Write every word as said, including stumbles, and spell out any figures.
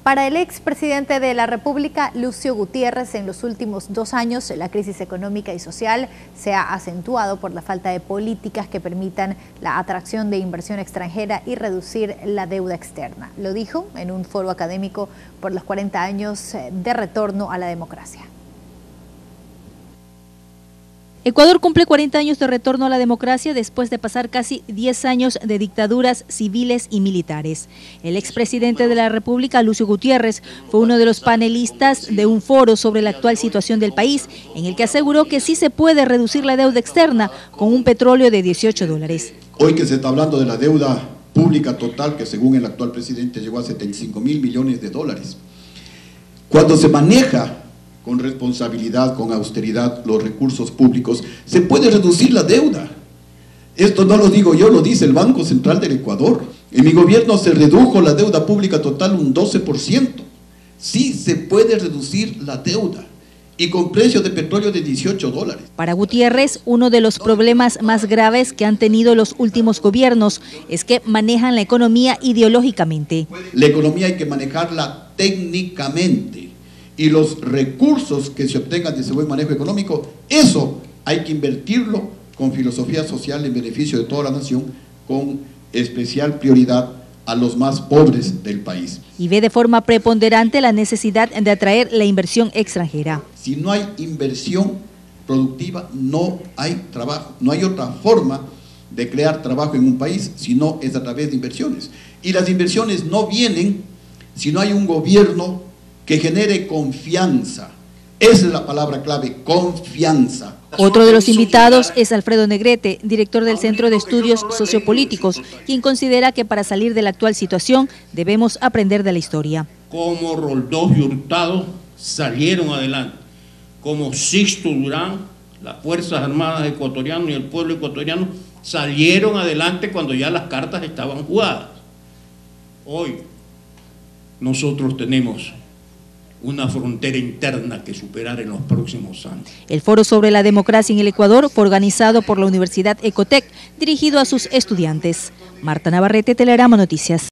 Para el expresidente de la República, Lucio Gutiérrez, en los últimos dos años la crisis económica y social se ha acentuado por la falta de políticas que permitan la atracción de inversión extranjera y reducir la deuda externa. Lo dijo en un foro académico por los cuarenta años de retorno a la democracia. Ecuador cumple cuarenta años de retorno a la democracia después de pasar casi diez años de dictaduras civiles y militares. El expresidente de la República, Lucio Gutiérrez, fue uno de los panelistas de un foro sobre la actual situación del país, en el que aseguró que sí se puede reducir la deuda externa con un petróleo de dieciocho dólares. Hoy que se está hablando de la deuda pública total, que según el actual presidente llegó a setenta y cinco mil millones de dólares. Cuando se maneja con responsabilidad, con austeridad, los recursos públicos, se puede reducir la deuda. Esto no lo digo yo, lo dice el Banco Central del Ecuador. En mi gobierno se redujo la deuda pública total un doce por ciento. Sí se puede reducir la deuda, y con precios de petróleo de dieciocho dólares. Para Gutiérrez, uno de los problemas más graves que han tenido los últimos gobiernos es que manejan la economía ideológicamente. La economía hay que manejarla técnicamente, y los recursos que se obtengan de ese buen manejo económico, eso hay que invertirlo con filosofía social en beneficio de toda la nación, con especial prioridad a los más pobres del país. Y ve de forma preponderante la necesidad de atraer la inversión extranjera. Si no hay inversión productiva, no hay trabajo. No hay otra forma de crear trabajo en un país si no es a través de inversiones. Y las inversiones no vienen si no hay un gobierno que genere confianza. Esa es la palabra clave, confianza. Otro de los invitados es Alfredo Negrete, director del Centro de Estudios Sociopolíticos, quien considera que para salir de la actual situación debemos aprender de la historia. Como Roldós y Hurtado salieron adelante, como Sixto Durán, las Fuerzas Armadas ecuatorianas y el pueblo ecuatoriano salieron adelante cuando ya las cartas estaban jugadas. Hoy nosotros tenemos una frontera interna que superar en los próximos años. El foro sobre la democracia en el Ecuador fue organizado por la Universidad Ecotec, dirigido a sus estudiantes. Marta Navarrete, Telerama Noticias.